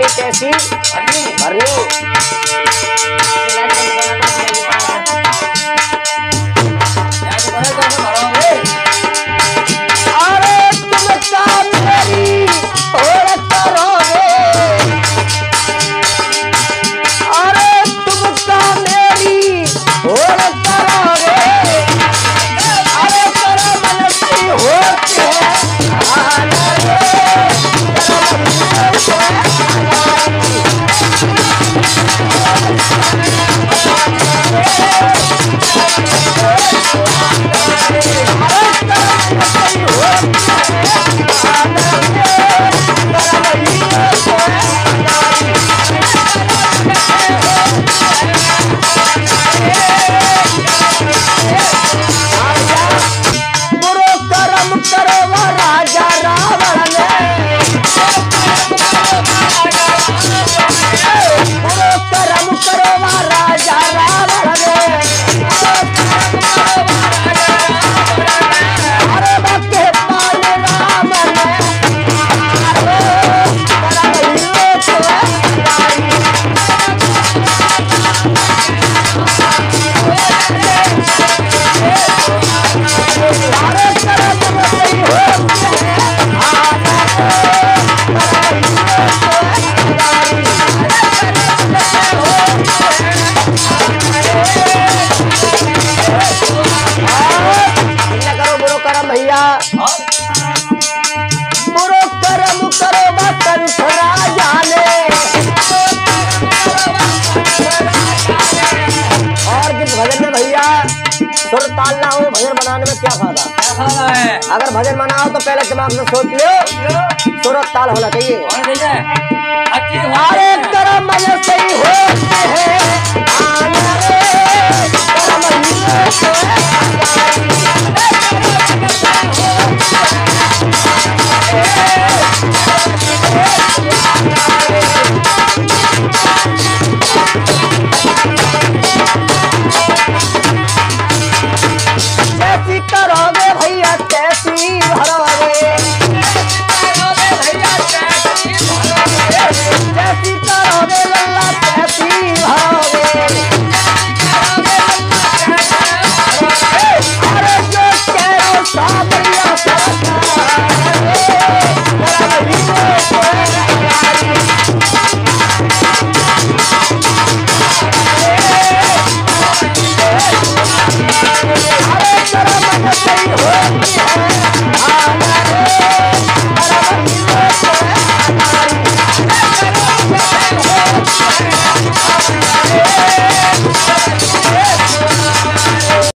कैसी भरनी। अरे तुम काम मेरी और करोगे, अरे तुम काम मेरी और करोगे, अरे करो मनसी होती है भैया। बुरो कर्म करो बतन जाने, और जिस भजन में भैया सुर ताल ना हो, भजन बनाने में क्या फायदा है? अगर भजन बनाओ तो पहले दिमाग में सोच लो सुर और ताल होना चाहिए। अरे